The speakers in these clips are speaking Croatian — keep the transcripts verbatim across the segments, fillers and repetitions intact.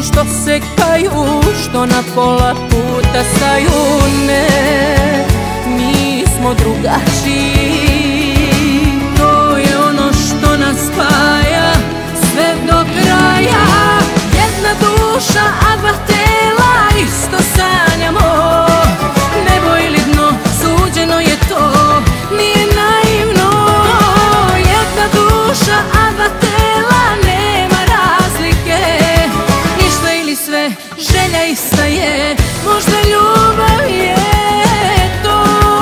što se kaju, što na pola puta staju. Ne, mi smo drugačiji, to je ono što nas spaja sve do kraja. Jedna duša, a dva tela, isto sanjamo. Nebo ili dno, suđeno je to, nije naivno. Jedna duša, a dva tela, nema razlike. Ništa ili sve, želja ista je, možda ljubav je to.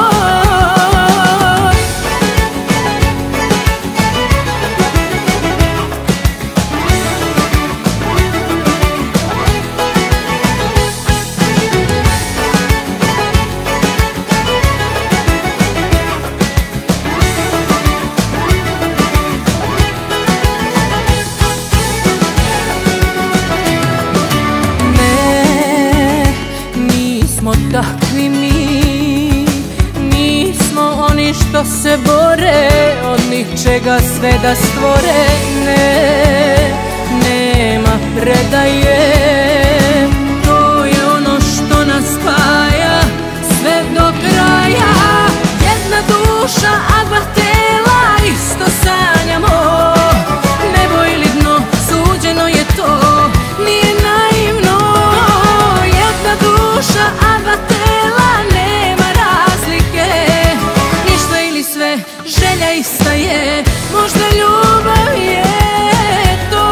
Takvi mi, nismo oni što se bore od ničega sve da stvore. Ne, nema predaje, to je ono što nas spaja sve do kraja. Jedna duša, a dva tela, isto sanjamo. Nebo ili dno, suđeno je to, nije naivno. Jedna duša, a dva tela, nema razlike. Ništa ili sve, želja ista je, možda ljubav je to.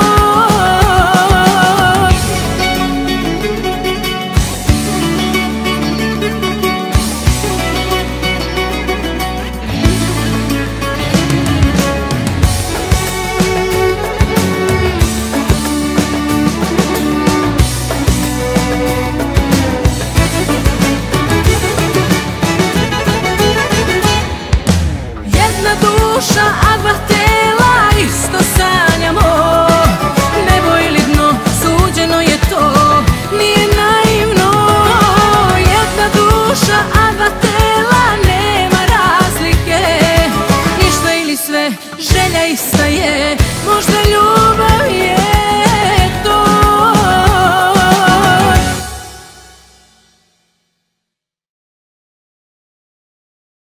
Jedna duša, a dva tela, isto sanjamo. Nebo ili dno, suđeno je to, nije naivno. Jedna duša, a dva tela, nema razlike. Ništa ili sve, želja ista je, možda ljubav